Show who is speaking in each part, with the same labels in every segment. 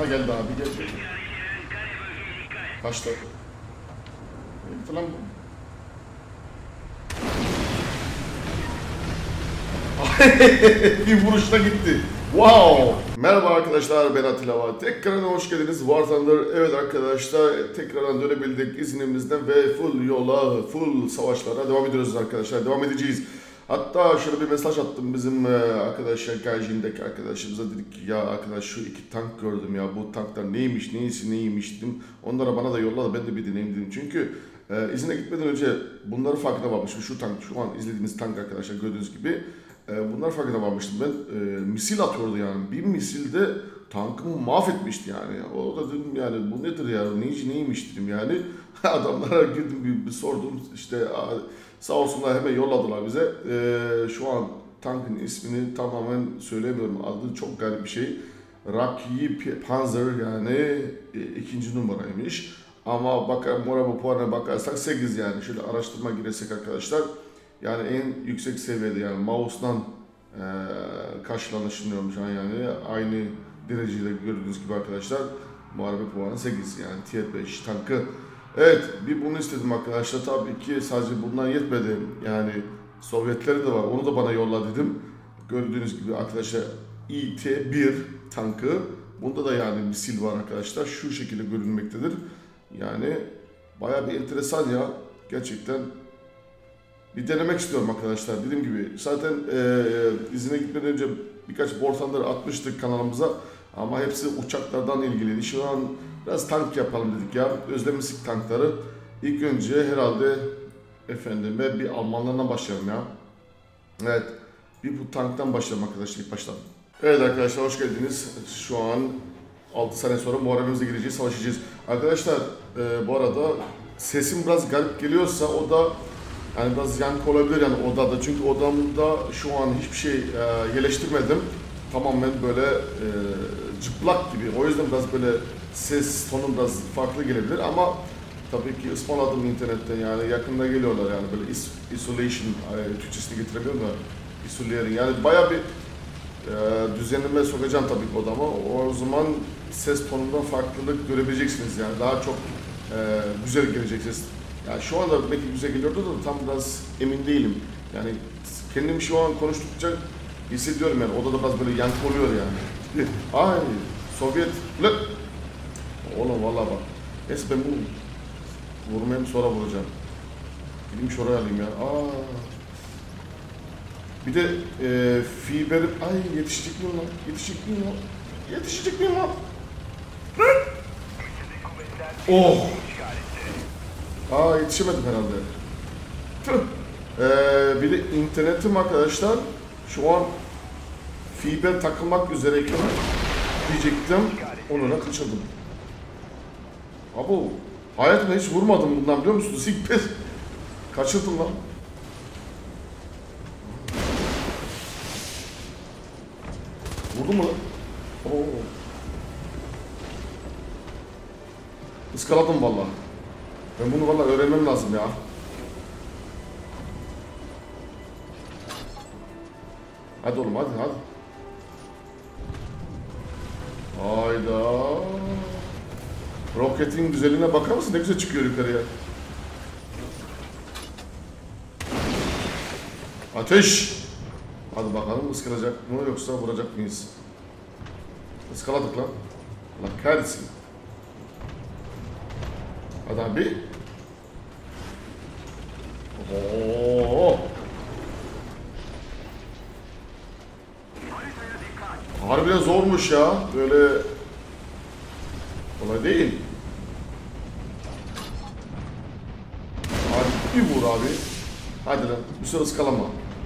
Speaker 1: Aha geldi abi gel. Kaçtı. Gitti lan bu. Bir vuruşta gitti. Wow! Merhaba arkadaşlar, ben Atilla. Tekrardan hoş geldiniz. War Thunder. Evet arkadaşlar, tekrardan dönebildik iznimizden ve full yola, full savaşlara devam ediyoruz arkadaşlar. Devam edeceğiz. Hatta şöyle bir mesaj attım bizim arkadaşlar, Gaijin'deki arkadaşımıza, dedik ki ya arkadaş şu iki tank gördüm ya, bu tanklar neymiş, neymiş dedim. Onlara bana da yolladı, ben de bir deneyim dedim. Çünkü izine gitmeden önce bunları farkına varmışım. Şu tank, şu an izlediğiniz tank arkadaşlar, gördüğünüz gibi. Bunlar farkına varmıştım ben. Misil atıyordu yani. Bir misilde tankımı mahvetmişti yani. O da dedim yani bu nedir ya, neymiş dedim yani. Adamlara girdim bir sordum işte, sağ olsunlar hemen yolladılar bize. Şu an tankın ismini tamamen söylemiyorum. Adı çok garip bir şey. Rocky Panzer yani ikinci numaraymış. Ama moral puanına bakarsak 8 yani. Şöyle araştırma girsek arkadaşlar. Yani en yüksek seviyede yani mouse'dan karşılanışılıyormuş yani aynı derecede gördüğünüz gibi arkadaşlar. Muharebe puanı 8 yani Tier 5 tankı. Evet, bir bunu istedim arkadaşlar. Tabii ki sadece bundan yetmedi. Yani Sovyetleri de var. Onu da bana yolla dedim. Gördüğünüz gibi arkadaşlar IT-1 tankı. Bunda da yani misil var arkadaşlar. Şu şekilde görünmektedir. Yani bayağı bir enteresan ya. Gerçekten bir denemek istiyorum arkadaşlar. Dediğim gibi zaten izine gitmeden önce birkaç War Thunder atmıştık kanalımıza. Ama hepsi uçaklardan ilgiliydi. Şu an biraz tank yapalım dedik ya. Özlemiştik tankları. İlk önce herhalde efendime bir Almanlardan başlayalım ya. Evet. Bir bu tanktan başlayalım arkadaşlar ilk baştan. Evet arkadaşlar, hoş geldiniz. Şu an 6 sene sonra muharebemize gireceğiz, savaşacağız. Arkadaşlar bu arada sesim biraz garip geliyorsa o da yani biraz yankı olabilir yani odada. Çünkü odamda şu an hiçbir şey yerleştirmedim. Tamamen böyle cıplak gibi. O yüzden biraz böyle ses tonu biraz farklı gelebilir ama tabii ki ısmarladım internetten yani yakında geliyorlar yani böyle isolation, Türkçesini getiremiyorum da isolering yani bayağı bir düzenleme sokacağım tabii ki odama. O zaman ses tonundan farklılık görebileceksiniz yani daha çok güzel gelecek ses. Yani şu anda belki güzel geliyordu da tam biraz emin değilim. Yani kendim şu an konuştukça hissediyorum yani odada biraz böyle yankı oluyor yani. Ay Sovyet. Oğlum vallahi bak. Neyse ben bunu vurmayayım sonra vuracağım. Gideyim şuraya alayım ya. Bir de fiber. Ay yetişecek miyim lan? Yetişecek miyim lan? Oh. Yetişemedim herhalde. Bir de internetim arkadaşlar şu an fiber takılmak üzereyken diyecektim, onu da kaçırdım. Abo, hayatımda hiç vurmadım bundan biliyor musunuz? İlk kez kaçırdım lan. Vurdu mu lan? Oo. Iskaladım vallahi. Ben bunu vallahi öğrenmem lazım ya. Hadi oğlum hadi. Hayda. Roketin güzelliğine bakar mısın? Ne güzel çıkıyor yukarıya. Ateş! Hadi bakalım ıskalacak mı yoksa vuracak mıyız? Iskaladık lan. Allah kahretsin. Hadi abi. Oo. Harbiden zormuş ya. Böyle kolay değil. Hadi bir vur abi. Hadi lan. Bir süre ıskalama.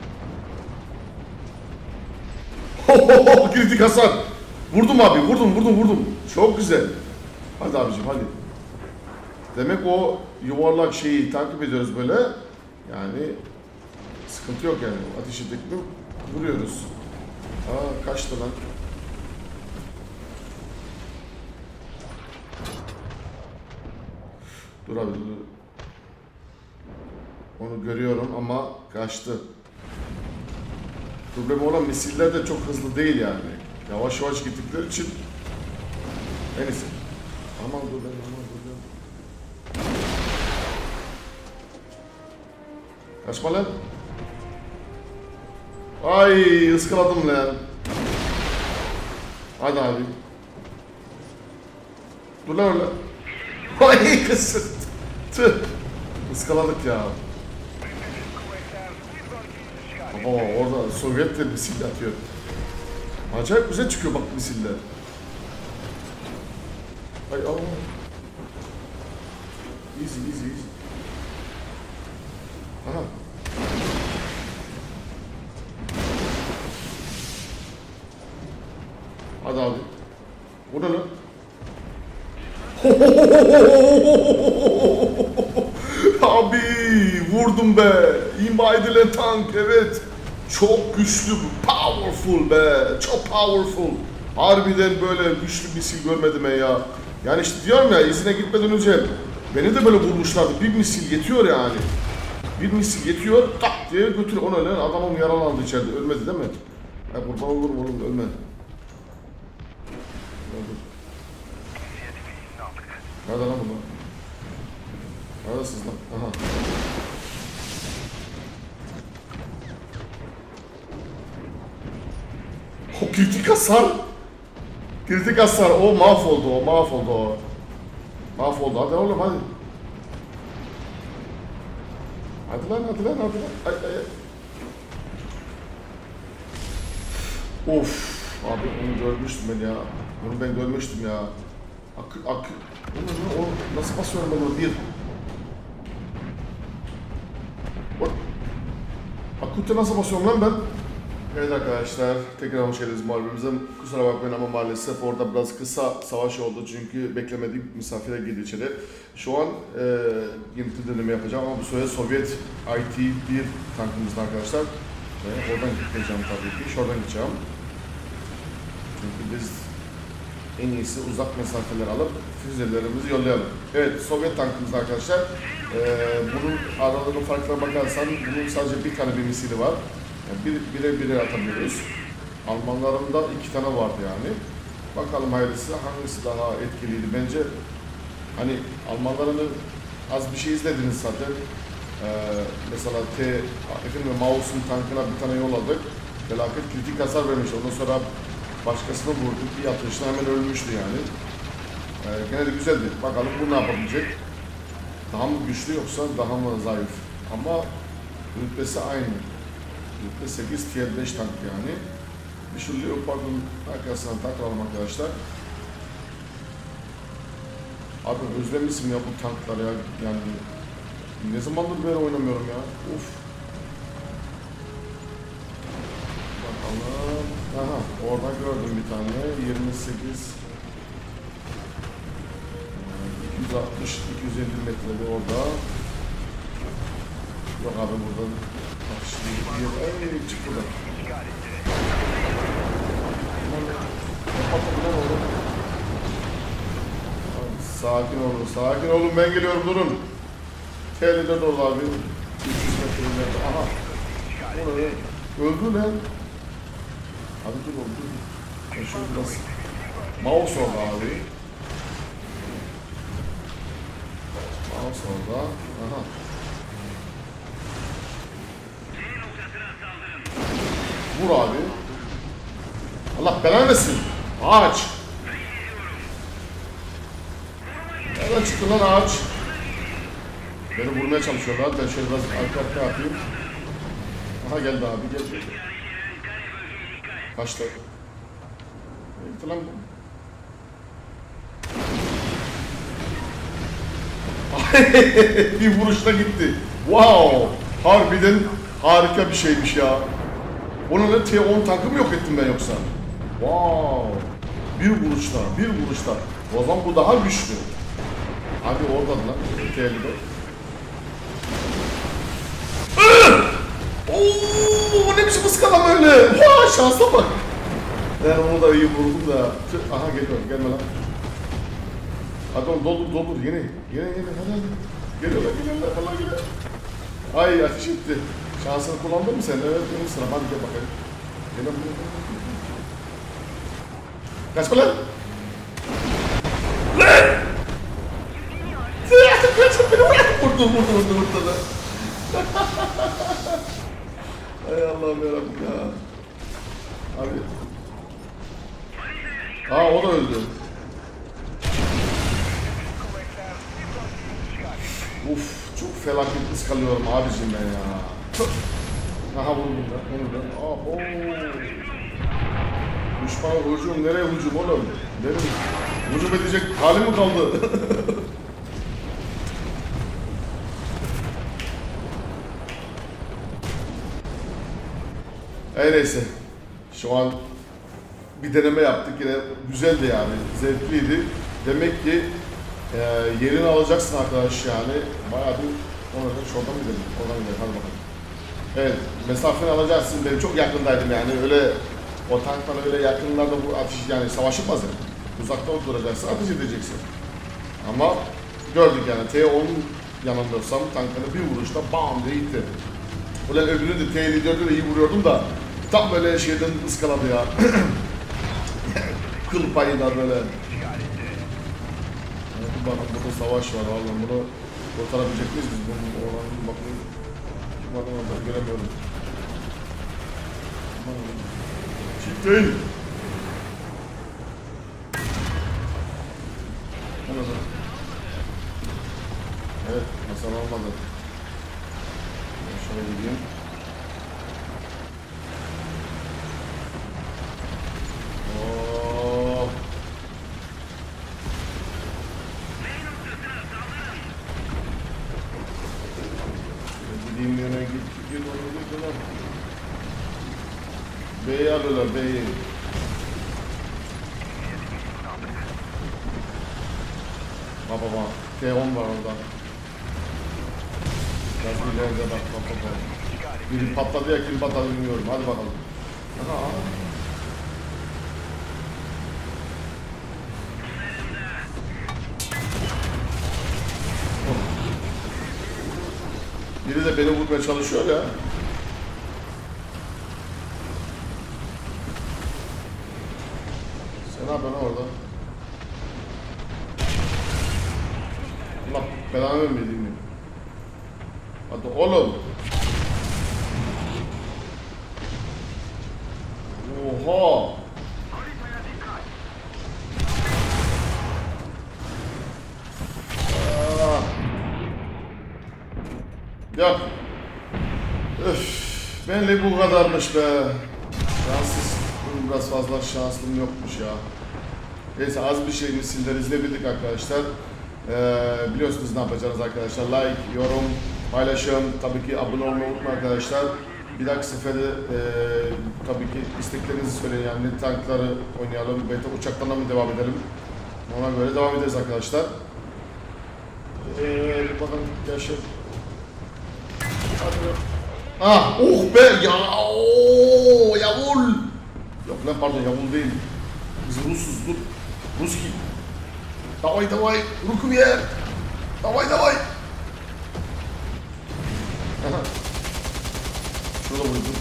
Speaker 1: Kritik hasar. Vurdum abi. Vurdum. Çok güzel. Hadi abicim hadi. Demek o yuvarlak şeyi takip ediyoruz böyle. Yani sıkıntı yok yani. Ateş ettik mi vuruyoruz. Kaçtı lan. Dur abi dur. Onu görüyorum ama kaçtı. Problem olan misiller de çok hızlı değil yani. Yavaş gittikleri için En iyisi. Aman dur ben, aman dur ben. Kaçma lan. Ay ıskaladım lan. Hadi abi. Dur lan öyle. Ay kısır. Tüh. Iskaladık ya. Baba orada Sovyet de misil atıyor. Acayip güzel çıkıyor bak misiller. Ay Allah. Easy easy easy. Aha. Hadi abi. O ne lan? Abi vurdum be. İmha edilen tank evet. Çok güçlü, powerful be. Çok powerful. Harbiden böyle güçlü misil görmedim ben ya. Yani işte diyorum ya izine gitmeden önce beni de böyle vurmuşlardı. Bir misil yetiyor yani. Bir misil yetiyor, tak diye götür onu öyle. Adam onu yaralandı içeride. Ölmedi değil mi? Ay kurban olurum oğlum ölme. Nerede lan bunlar? Neredesiniz lan? Aha. O kritik hasar. Kritik hasar. O mahvoldu o. Mahvoldu o. Mahvoldu. Hadi oğlum hadi. Hadi lan hadi lan hadi lan. Ay ay ay. Of. Abi onu görmüştüm ben ya. Onu ben görmüştüm ya. Akı. O nasıl basıyorum ben onu? Bir. Akut'a nasıl basıyorum lan ben? Evet arkadaşlar, tekrar hoş geldiniz muharebimize. Kusura bakmayın ama maalesef orada biraz kısa savaş oldu çünkü beklemedik misafire girdi içeri. Şu an yenilik dönemi yapacağım ama bu sefer Sovyet IT-1 tankımızda arkadaşlar. Oradan gideceğim tabii ki, şuradan gideceğim. Çünkü biz en iyisi uzak mesafeler alıp füzelerimizi yollayalım. Evet, Sovyet tankımızda arkadaşlar. Bunun aralarının farkına bakarsan bunun sadece bir tane bir misili var. Yani bire atabiliyoruz. Almanların da 2 tane vardı yani. Bakalım hayırlısı hangisi daha etkiliydi bence. Hani Almanların az bir şey izlediniz zaten. Mesela Mauss'un tankına bir tane yolladık. Felaket kritik hasar vermiş. Ondan sonra başkasını vurduk. Bir atışta hemen ölmüştü yani. Gene de güzeldi. Bakalım bu ne yapabilecek? Daha mı güçlü yoksa daha mı zayıf? Ama rütbesi aynı. Rütbe 8 tier 5 tank yani. Bir şu Leopard'ın arkasından takalım arkadaşlar. Abi özlemişim ya bu tanklar ya. Yani ne zamandır böyle oynamıyorum ya. Uf. Bakalım. Aha orada gördüm bir tane. 28 260-250 metrede orada. Yok abi buradan. Bak şimdi bir çık buradan. Sakin olun ben geliyorum durun. Tehlikeli dolu abi. 300 metre. Aha. O ne? Öldü lan. Abi dur oğlum dur. Ben şöyle biraz mouse oldu abi. Mouse orada. Aha. Vur abi. Allah belanı versin. Ağaç. Nereden çıktı lan ağaç? Beni vurmaya çalışıyorlar. Ben şöyle biraz arka yapayım. Aha geldi abi gel. Kaçtı. Gitti lan bu. Bir vuruşta gitti. Wow! Harbiden harika bir şeymiş ya. Onun da T-10 tankımı yok ettim ben yoksa. Wow! Bir vuruşta. O zaman bu daha güçlü. Abi orada lan. T-54. Ooo ne biçim ıskalama öyle. Vaa şansa bak. Ben onu da iyi vurdum da. Aha geliyor gelme lan. Hadi oğlum doldur yine hadi. Geliyorlar falan geliyor. Ay ateş etti. Şansını kullandın mı sen? Evet benim sıram hadi gel bakalım. Gel lan. Kaçma lan. Vurdu. Ay Allah'ım yarabbim ya. Abi. Aa o da öldü. Uf çok felaket ıskalıyorum abicim ben ya. Aha vurdum da. Onu da. Aa düşmana hücum nereye hücum oğlum? Benim hücum edecek halim mi kaldı? Neyse. Şu an bir deneme yaptık yine güzeldi yani zevkliydi. Demek ki yerini alacaksın arkadaş yani. Bayağı bir şuradan gidelim. Oradan gidelim hadi bakalım. Evet mesafeni alacaksın. Ben çok yakındaydım yani öyle o tanktan öyle yakınlarda bu atış yani savaşılmaz yani. Uzakta duracaksın ateş edeceksin. Ama gördük yani T10 yanındaysam tankını bir vuruşta bam diye gitti. Ulan öbürünü de T54'ü de iyi vuruyordum da tam böyle şeyden ıskaladı ya. Kıl payından böyle. Bakın burada savaş var vallahi bunu kurtarabilecek miyiz biz bunu olanın bakın kim var orada göremiyorum. Çiftleyin. Evet masal olmadı. Şöyle gideyim. Gideyim yöne git oraya. B'yi alıyorlar B'yi. Baba T10 var orada. Biraz ileride bak. Biri patladı ya kim patladı bilmiyorum. Hadi bakalım. Aha. Biri de beni vurmaya çalışıyor ya. Sen ne yapıyorsun orada? Allah belanı vermeyeyim mi? Hadi oğlum. Oha. Yok. Öf. Benle bu kadarmış be. Şanssız. Biraz fazla şanslım yokmuş ya. Neyse az bir şeyini sizler izleyebildik arkadaşlar. Biliyorsunuz ne yapacağız arkadaşlar. Like, yorum, paylaşım. Tabii ki abone olmayı unutmayın arkadaşlar. Bir dahaki sefere tabii ki isteklerinizi söyleyin. Yani ne tankları oynayalım. Belki uçaktan da mı devam edelim? Ona göre devam ederiz arkadaşlar. Bakalım yaşayalım. Ah, oh be ya, ooo, yavul. Yok lan pardon yavul değil. Biz Rusuz, dur. Ruski. Davay, Rukuviye. Davay. Aha. Şurada vurdum.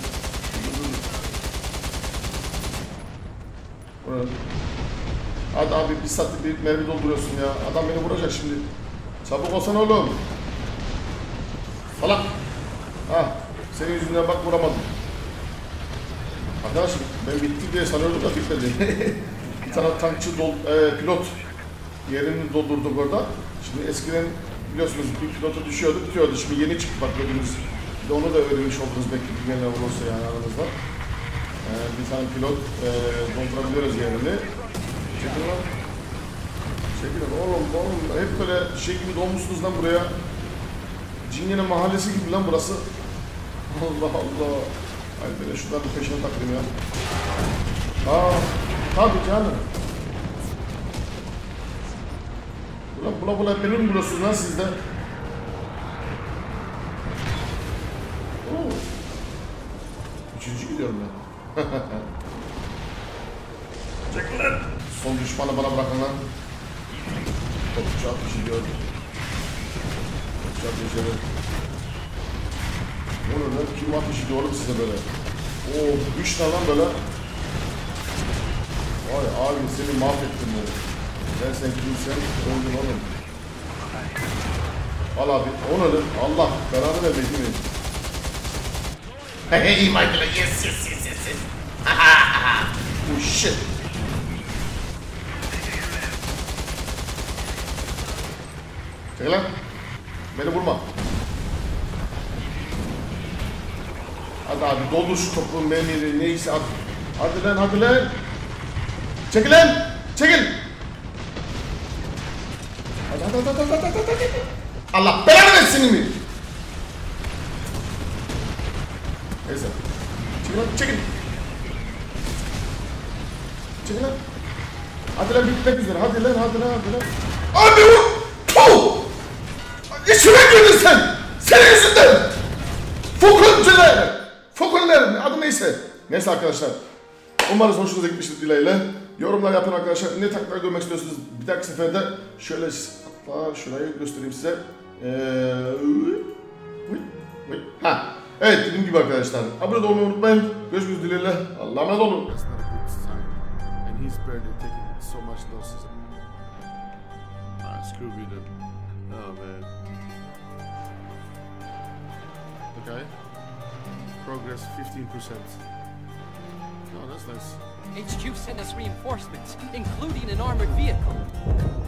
Speaker 1: Hadi abi bir saatlik bir mermi dolduruyorsun ya. Adam beni vuracak şimdi. Çabuk olsana oğlum. Salak. Ah, senin yüzünden bak vuramadım. Arkadaşım ben bitti diye sanıyordum da bitmedi. Bir tane tankçı pilot yerini doldurduk orada. Şimdi eskiden biliyorsunuz bir pilotu düşüyordu, bitiyordu. Şimdi yeni çıktı bak gördünüz. Bir de onu da öğrenmiş oldunuz belki bilmeyenler olursa yani aranızda. Bir tane pilot doldurabiliyoruz yerini. Çekil lan. Çekil oğlum. Hep böyle şey gibi dolmuşsunuz lan buraya. Cingene mahallesi gibi lan burası. Allah. Hadi böyle şuradan bir peşine takayım ya. Tabii canım. Bula beni mi buluyorsunuz lan sizde? Üçüncü gidiyorum ben. Çekil lan. Son düşmanı bana bırakın lan. Topçu atışı gördüm. Topçu atışı. Oğlum lan kim atışı diyor oğlum size böyle? Oo, 3 tane lan böyle. Vay abi seni mahvettim bu. Sen kimsen öldün oğlum. Al abi onu öyle. Allah kararı vermedi mi? Hey Michael, yes. Oh shit. Çekil lan. Beni vurma. Hadi abi doldur şu topuğun memiri neyse at. Hadi lan. Çekil lan. Çekil. Hadi. Allah belanı versin mi? Neyse. Çekil. Çekil lan. Hadi lan bitmek üzere. Hadi lan. Abi vur. Puh. İçime girdin sen. Senin yüzünden. Fokunlar. Adı neyse. Neyse arkadaşlar. Umarım hoşunuza gitmiştir dileğiyle. Yorumlar yapın arkadaşlar. Ne taktikler görmek istiyorsunuz? Bir dahaki seferde şöyle hatta şurayı göstereyim size. Evet dediğim gibi arkadaşlar. Abone olmayı unutmayın. Görüşmek dileğiyle. Allah'a emanet olun. Okay. Progress 15%. Oh, that's nice.
Speaker 2: HQ sent us reinforcements, including an armored vehicle.